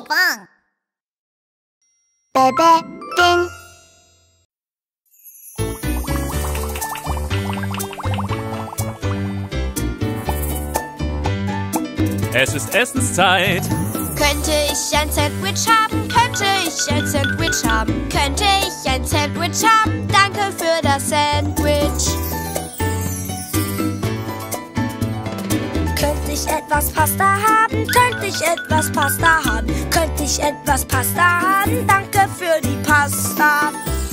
Bang. Bebe, ding. Es ist Essenszeit. Könnte ich ein Sandwich haben? Könnte ich ein Sandwich haben? Könnte ich ein Sandwich haben? Danke für das Sandwich. Könnte ich etwas Pasta haben? Könnte ich etwas Pasta haben? Könnte ich etwas Pasta haben? Danke für die Pasta.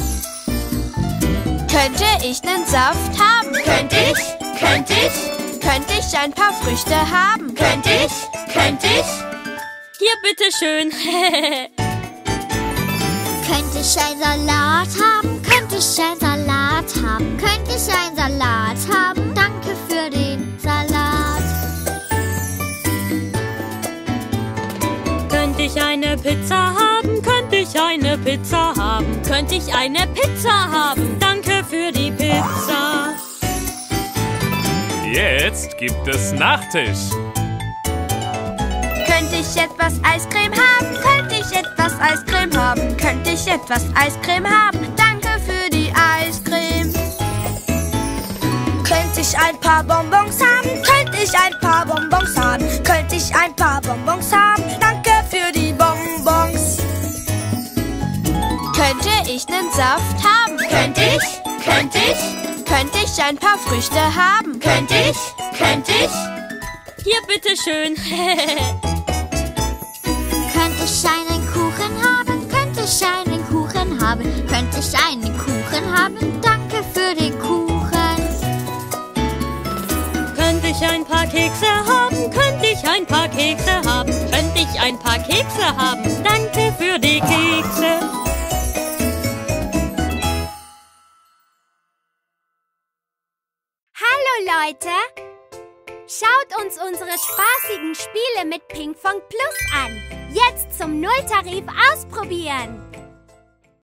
Könnte ich nen Saft haben? Könnte ich? Könnte ich? Könnte ich ein paar Früchte haben? Könnte ich? Könnte ich? Hier, bitteschön. Könnte ich einen Salat haben? Könnte ich einen Salat haben? Könnte ich einen Salat haben? Danke für den Salat. Könnte ich eine Pizza haben? Könnte ich eine Pizza haben? Könnte ich eine Pizza haben? Danke für die Pizza. Jetzt gibt es Nachtisch. Könnte ich etwas Eiscreme haben? Könnte ich etwas Eiscreme haben? Könnte ich etwas Eiscreme haben? Danke für die Eiscreme. Könnte ich ein paar Bonbons haben? Könnte ich ein paar Bonbons haben? Könnte ich ein paar Bonbons haben? Danke für die Bonbons. Könnte ich nen Saft haben? Könnte ich? Könnte ich? Könnte ich ein paar Früchte haben? Könnte ich? Könnte ich? Hier, bitteschön. Könnte ich einen Kuchen haben? Könnte ich einen Kuchen haben? Könnte ich einen Kuchen haben? Danke für den Kuchen. Könnte ich ein paar Kekse haben? Könnte ich ein paar Kekse haben? Könnte ich ein paar Kekse haben? Danke für die Kekse. Hallo Leute! Schaut uns unsere spaßigen Spiele mit Pinkfong Plus an. Jetzt zum Nulltarif ausprobieren.